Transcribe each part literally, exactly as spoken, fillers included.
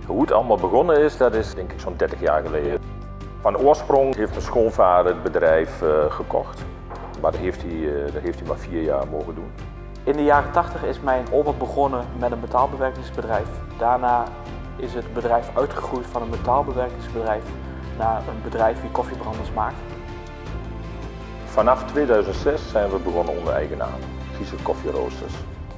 Hoe het allemaal begonnen is, dat is denk ik zo'n dertig jaar geleden. Van oorsprong heeft mijn schoonvader het bedrijf uh, gekocht. Maar dat heeft, hij, uh, dat heeft hij maar vier jaar mogen doen. In de jaren tachtig is mijn opa begonnen met een metaalbewerkingsbedrijf. Daarna is het bedrijf uitgegroeid van een metaalbewerkingsbedrijf naar een bedrijf die koffiebranders maakt. Vanaf tweeduizend zes zijn we begonnen onder eigen naam, Giese Koffieroosters.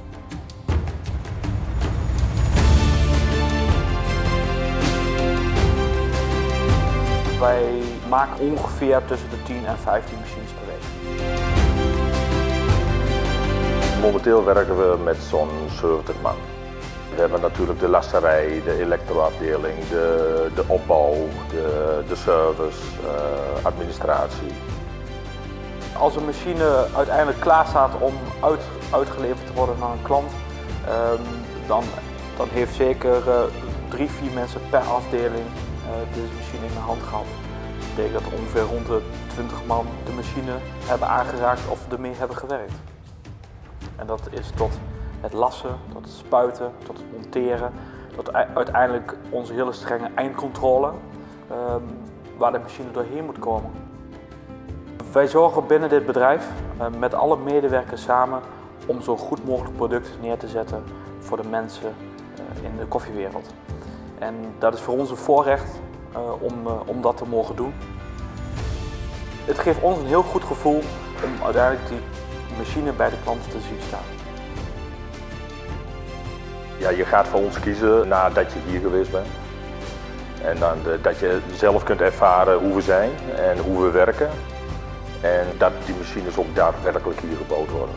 Wij maken ongeveer tussen de tien en vijftien machines per week. Momenteel werken we met zo'n zeventig man. We hebben natuurlijk de lasserij, de elektroafdeling, de, de opbouw, de, de service, uh, administratie. Als een machine uiteindelijk klaar staat om uit, uitgeleverd te worden naar een klant, um, dan, dan heeft zeker uh, drie, vier mensen per afdeling uh, deze machine in de hand gehad. Dat betekent dat ongeveer rond de twintig man de machine hebben aangeraakt of ermee hebben gewerkt. En dat is tot het lassen, tot het spuiten, tot het monteren, tot uiteindelijk onze hele strenge eindcontrole, um, waar de machine doorheen moet komen. Wij zorgen binnen dit bedrijf uh, met alle medewerkers samen om zo goed mogelijk product neer te zetten voor de mensen uh, in de koffiewereld. En dat is voor ons een voorrecht uh, om, uh, om dat te mogen doen. Het geeft ons een heel goed gevoel om uiteindelijk die machine bij de klanten te zien staan. Ja, je gaat voor ons kiezen nadat je hier geweest bent. En dan de, dat je zelf kunt ervaren hoe we zijn en hoe we werken. En dat die machines ook daadwerkelijk hier gebouwd worden.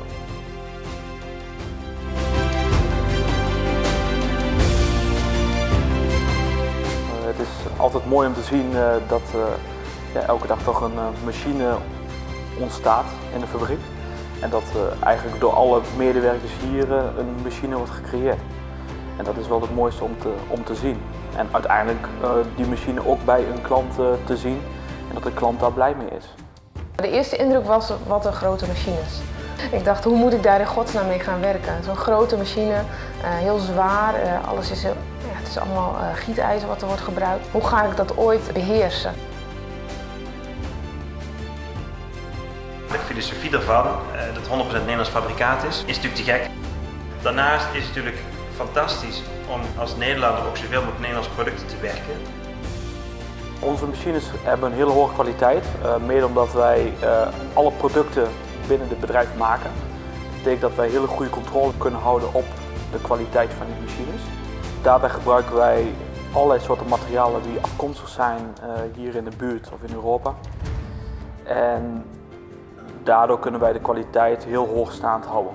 Uh, het is altijd mooi om te zien uh, dat uh, ja, elke dag toch een uh, machine ontstaat in de fabriek. En dat uh, eigenlijk door alle medewerkers hier uh, een machine wordt gecreëerd. En dat is wel het mooiste om te, om te zien. En uiteindelijk uh, die machine ook bij een klant uh, te zien en dat de klant daar blij mee is. De eerste indruk was, wat een grote machines. Ik dacht, hoe moet ik daar in godsnaam mee gaan werken? Zo'n grote machine, uh, heel zwaar, uh, alles is, heel, ja, het is allemaal uh, gietijzer wat er wordt gebruikt. Hoe ga ik dat ooit beheersen? De filosofie daarvan, uh, dat honderd procent Nederlands fabrikaat is, is natuurlijk te gek. Daarnaast is het natuurlijk fantastisch om als Nederlander ook zoveel mogelijk Nederlandse producten te werken. Onze machines hebben een hele hoge kwaliteit, uh, mede omdat wij uh, alle producten binnen het bedrijf maken. Dat betekent dat wij hele goede controle kunnen houden op de kwaliteit van die machines. Daarbij gebruiken wij allerlei soorten materialen die afkomstig zijn uh, hier in de buurt of in Europa. En daardoor kunnen wij de kwaliteit heel hoogstaand houden.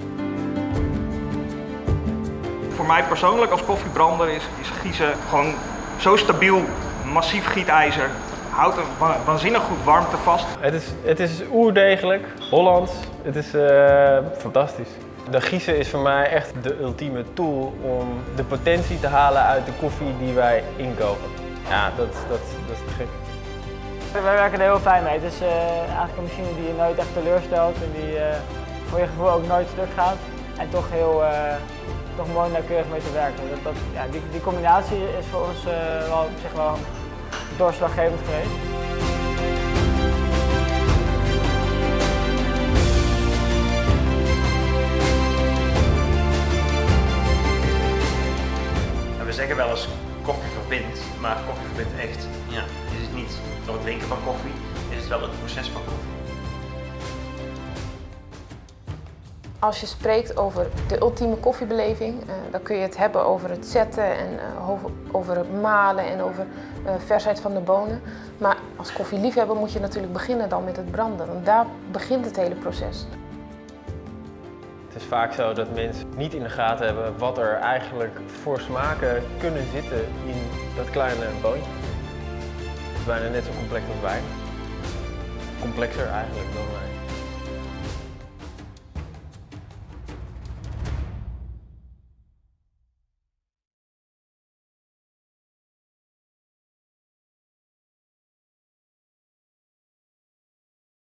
Voor mij persoonlijk als koffiebrander is, is Giese gewoon zo stabiel. Massief gietijzer, houdt een waanzinnig goed warmte vast. Het is, het is oerdegelijk, Hollands, het is uh, fantastisch. De Giese is voor mij echt de ultieme tool om de potentie te halen uit de koffie die wij inkopen. Ja, dat, dat, dat is te gek. Wij werken er heel fijn mee. Het is uh, eigenlijk een machine die je nooit echt teleurstelt en die uh, voor je gevoel ook nooit stuk gaat. En toch heel uh, toch mooi nauwkeurig mee te werken. Dat, dat, ja, die, die combinatie is voor ons uh, wel, op zich wel doorslaggevend geweest. En we zeggen wel eens koffie verbindt, maar koffie verbindt echt. Ja, is het niet door het drinken van koffie, is het wel het proces van koffie. Als je spreekt over de ultieme koffiebeleving, uh, dan kun je het hebben over het zetten en uh, over, over het malen en over uh, versheid van de bonen. Maar als koffieliefhebber moet je natuurlijk beginnen dan met het branden, want daar begint het hele proces. Het is vaak zo dat mensen niet in de gaten hebben wat er eigenlijk voor smaken kunnen zitten in dat kleine boontje. Het is bijna net zo complex als wijn. Complexer eigenlijk dan wijn.